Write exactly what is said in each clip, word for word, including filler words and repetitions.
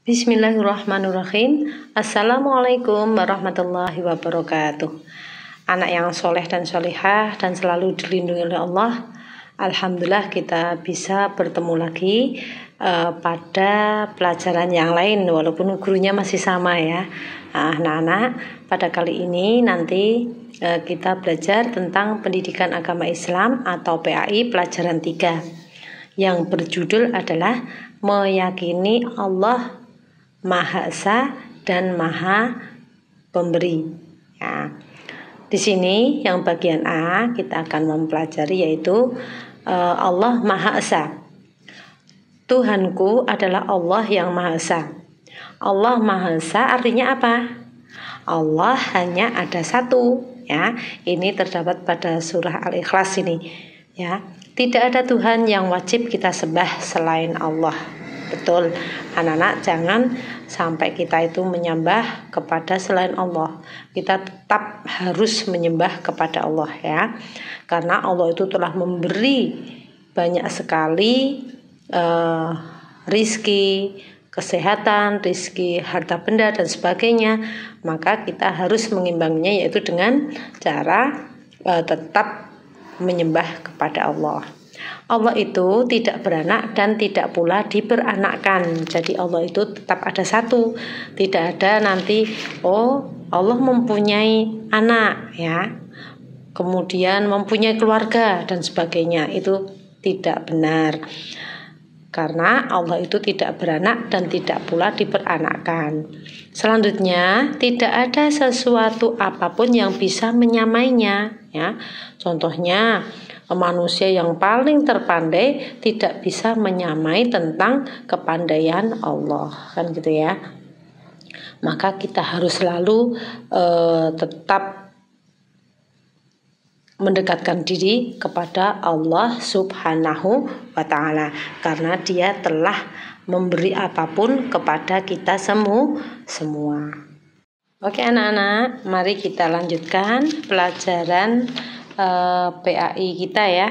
Bismillahirrahmanirrahim. Assalamualaikum warahmatullahi wabarakatuh. Anak yang soleh dan solihah dan selalu dilindungi oleh Allah. Alhamdulillah kita bisa bertemu lagi uh, pada pelajaran yang lain walaupun gurunya masih sama ya. Nah, anak-anak, pada kali ini nanti uh, kita belajar tentang pendidikan agama Islam atau P A I pelajaran tiga yang berjudul adalah meyakini Allah Maha Esa dan Maha Pemberi. Ya. Di sini yang bagian A kita akan mempelajari yaitu uh, Allah Maha Esa. Tuhanku adalah Allah yang Maha Esa. Allah Maha Esa artinya apa? Allah hanya ada satu. Ya, ini terdapat pada surah Al-Ikhlas ini. Ya, tidak ada Tuhan yang wajib kita sembah selain Allah. Betul, anak-anak, jangan sampai kita itu menyembah kepada selain Allah. Kita tetap harus menyembah kepada Allah ya. Karena Allah itu telah memberi banyak sekali uh, rizki, kesehatan, rizki, harta benda dan sebagainya. Maka kita harus mengimbanginya yaitu dengan cara uh, tetap menyembah kepada Allah. Allah itu tidak beranak dan tidak pula diberanakkan. Jadi Allah itu tetap ada satu. Tidak ada nanti oh Allah mempunyai anak ya, kemudian mempunyai keluarga dan sebagainya. Itu tidak benar. Karena Allah itu tidak beranak dan tidak pula diberanakkan. Selanjutnya, tidak ada sesuatu apapun yang bisa menyamainya ya. Contohnya, manusia yang paling terpandai tidak bisa menyamai tentang kepandaian Allah, kan gitu ya. Maka kita harus selalu uh, tetap mendekatkan diri kepada Allah Subhanahu wa ta'ala karena Dia telah memberi apapun kepada kita semu semua. Oke anak-anak, mari kita lanjutkan pelajaran uh, P A I kita ya,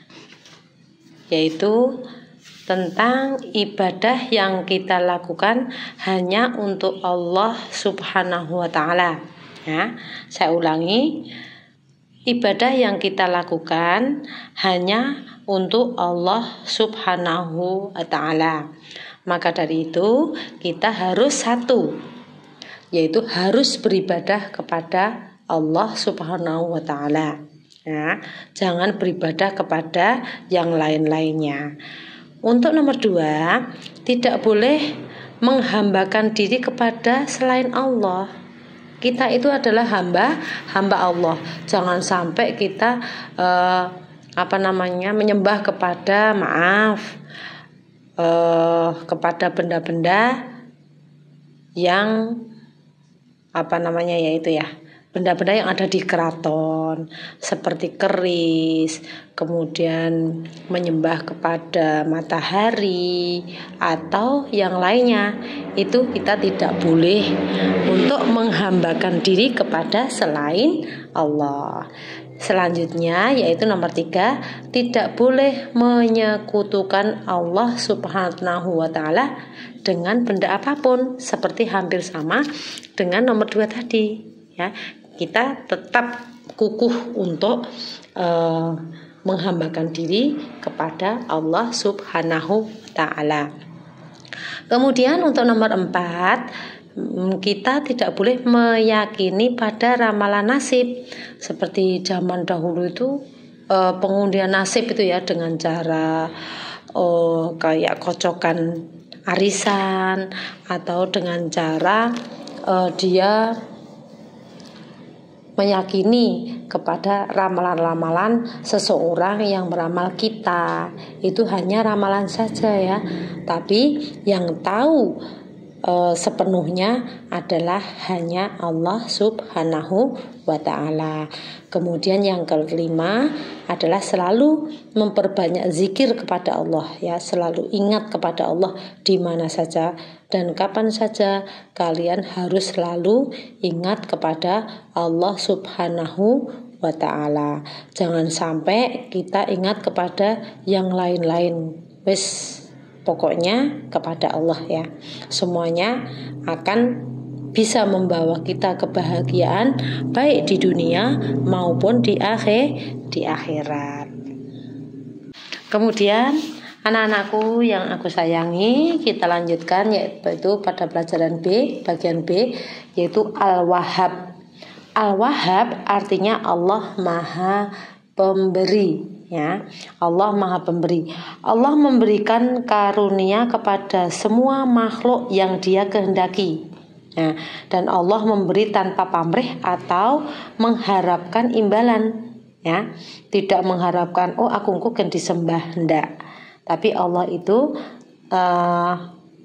yaitu tentang ibadah yang kita lakukan hanya untuk Allah Subhanahu wa ta'ala ya. Saya ulangi, ibadah yang kita lakukan hanya untuk Allah Subhanahu wa ta'ala. Maka dari itu kita harus satu, yaitu harus beribadah kepada Allah Subhanahu wa ta'ala ya. Jangan beribadah kepada yang lain-lainnya. Untuk nomor dua, tidak boleh menghambakan diri kepada selain Allah. Kita itu adalah hamba hamba Allah. Jangan sampai kita uh, apa namanya menyembah kepada maaf uh, kepada benda-benda yang apa namanya yaitu ya benda-benda yang ada di keraton seperti keris, kemudian menyembah kepada matahari atau yang lainnya. Itu kita tidak boleh untuk menghambakan diri kepada selain Allah. Selanjutnya yaitu nomor tiga, tidak boleh menyekutukan Allah Subhanahu wa ta'ala dengan benda apapun, seperti hampir sama dengan nomor dua tadi ya. Kita tetap kukuh untuk uh, menghambakan diri kepada Allah Subhanahu wa ta'ala. Kemudian untuk nomor empat, kita tidak boleh meyakini pada ramalan nasib. Seperti zaman dahulu itu uh, pengundian nasib itu ya dengan cara uh, kayak kocokan arisan atau dengan cara uh, dia meyakini kepada ramalan-ramalan seseorang yang meramal kita. Itu hanya ramalan saja ya. Tapi yang tahu e, sepenuhnya adalah hanya Allah Subhanahu wa ta'ala. Kemudian yang kelima adalah selalu memperbanyak zikir kepada Allah ya, selalu ingat kepada Allah di mana saja dan kapan saja. Kalian harus selalu ingat kepada Allah Subhanahu wa ta'ala. Jangan sampai kita ingat kepada yang lain-lain. Wes pokoknya kepada Allah ya. Semuanya akan bisa membawa kita kebahagiaan baik di dunia maupun di akhir di akhirat. Kemudian anak-anakku yang aku sayangi, kita lanjutkan yaitu pada pelajaran B, bagian B, yaitu Al-Wahhab. Al-Wahhab artinya Allah Maha Pemberi ya. Allah Maha Pemberi. Allah memberikan karunia kepada semua makhluk yang Dia kehendaki. Nah, dan Allah memberi tanpa pamrih atau mengharapkan imbalan ya. Tidak mengharapkan oh aku engko kan disembah, enggak. Tapi Allah itu uh,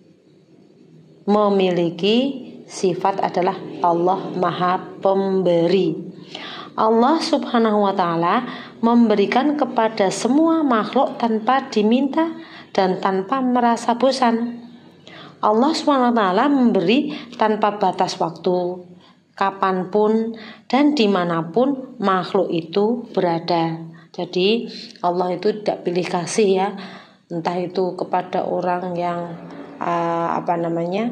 memiliki sifat adalah Allah Maha Pemberi. Allah Subhanahu wa taala memberikan kepada semua makhluk tanpa diminta dan tanpa merasa bosan. Allah subhanahu wa taala memberi tanpa batas waktu, kapanpun dan dimanapun makhluk itu berada. Jadi Allah itu tidak pilih kasih ya, entah itu kepada orang yang uh, apa namanya,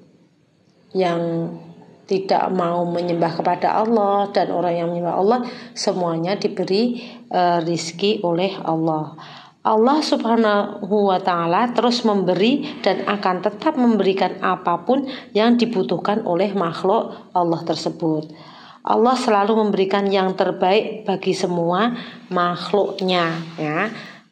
yang tidak mau menyembah kepada Allah dan orang yang menyembah Allah, semuanya diberi uh, rizki oleh Allah. Allah subhanahu wa ta'ala terus memberi dan akan tetap memberikan apapun yang dibutuhkan oleh makhluk Allah tersebut. Allah selalu memberikan yang terbaik bagi semua makhluknya ya.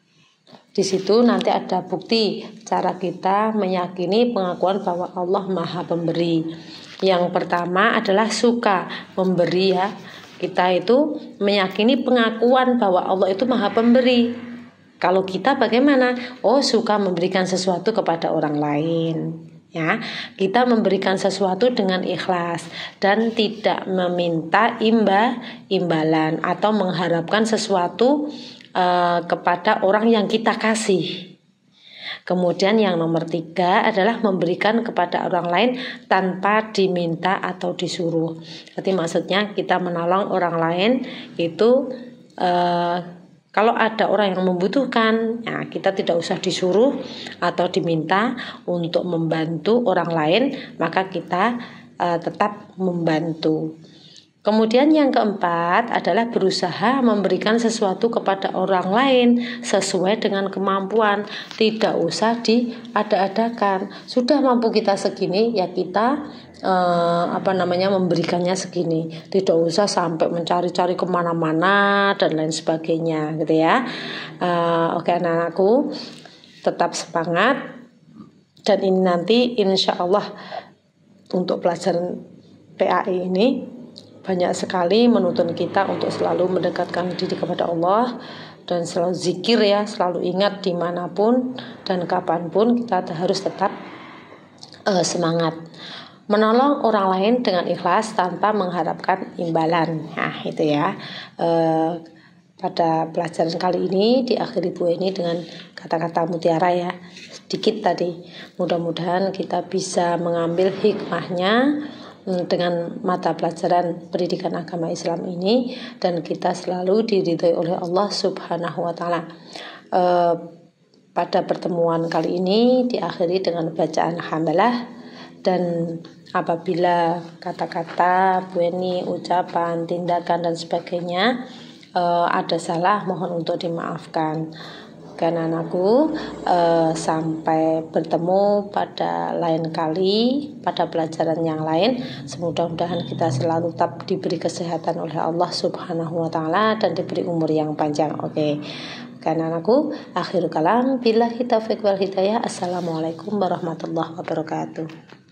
Di situ nanti ada bukti cara kita meyakini pengakuan bahwa Allah Maha Pemberi. Yang pertama adalah suka memberi ya. Kita itu meyakini pengakuan bahwa Allah itu Maha Pemberi. Kalau kita bagaimana? Oh, suka memberikan sesuatu kepada orang lain ya. Kita memberikan sesuatu dengan ikhlas dan tidak meminta imba imbalan atau mengharapkan sesuatu uh, kepada orang yang kita kasih. Kemudian yang nomor tiga adalah memberikan kepada orang lain tanpa diminta atau disuruh. Jadi maksudnya kita menolong orang lain itu uh, kalau ada orang yang membutuhkan, ya kita tidak usah disuruh atau diminta untuk membantu orang lain, maka kita uh, tetap membantu. Kemudian yang keempat adalah berusaha memberikan sesuatu kepada orang lain sesuai dengan kemampuan, tidak usah diada-adakan. Sudah mampu kita segini, ya kita eh, apa namanya memberikannya segini. Tidak usah sampai mencari-cari kemana-mana dan lain sebagainya, gitu ya. Eh, oke anak-anakku, tetap semangat dan ini nanti insya Allah untuk pelajaran P A I ini banyak sekali menuntun kita untuk selalu mendekatkan diri kepada Allah dan selalu zikir ya, selalu ingat dimanapun dan kapanpun kita harus tetap uh, semangat menolong orang lain dengan ikhlas tanpa mengharapkan imbalan. Nah itu ya, uh, pada pelajaran kali ini diakhiri Bu ini dengan kata-kata mutiara ya, sedikit tadi. Mudah-mudahan kita bisa mengambil hikmahnya dengan mata pelajaran pendidikan agama Islam ini dan kita selalu diridhoi oleh Allah Subhanahu wa taala. E, pada pertemuan kali ini diakhiri dengan bacaan hamalah, dan apabila kata-kata, Bu Eni, ucapan, tindakan dan sebagainya e, ada salah, mohon untuk dimaafkan. Karena anakku, eh, sampai bertemu pada lain kali pada pelajaran yang lain. Semoga-mudahan kita selalu tetap diberi kesehatan oleh Allah Subhanahu wa taala dan diberi umur yang panjang. Oke. Karena anakku, akhir kalam billahi taufiq wal hidayah. Assalamualaikum warahmatullahi wabarakatuh.